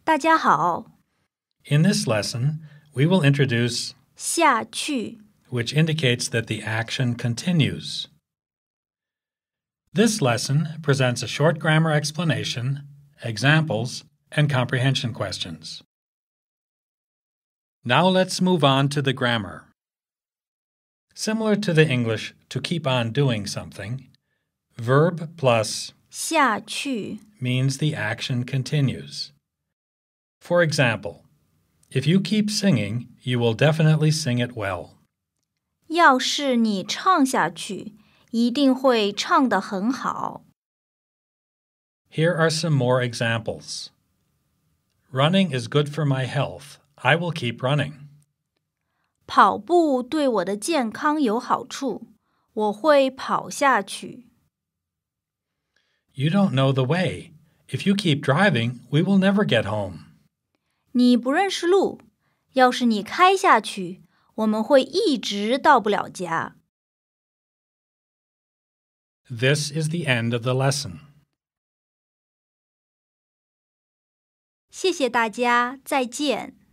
大家好。 In this lesson, we will introduce 下去 which indicates that the action continues. This lesson presents a short grammar explanation, examples, and comprehension questions. Now let's move on to the grammar. Similar to the English to keep on doing something, verb plus 下去 means the action continues. For example, if you keep singing, you will definitely sing it well. 要是你唱下去，一定会唱得很好。 Here are some more examples. Running is good for my health. I will keep running. 跑步对我的健康有好处，我会跑下去。 You don't know the way. If you keep driving, we will never get home. 你不认识路，要是你开下去，我们会一直到不了家。 This is the end of the lesson. 谢谢大家，再见。